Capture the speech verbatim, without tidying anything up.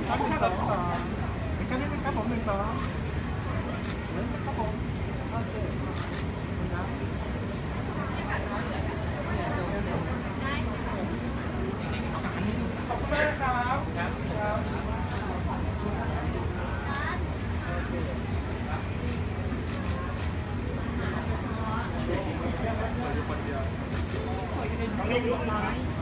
ครับผมสองสองเป็นการนี้นะครับผมหนึ่งสองครับผมโอเคครับขอบคุณมากครับครับ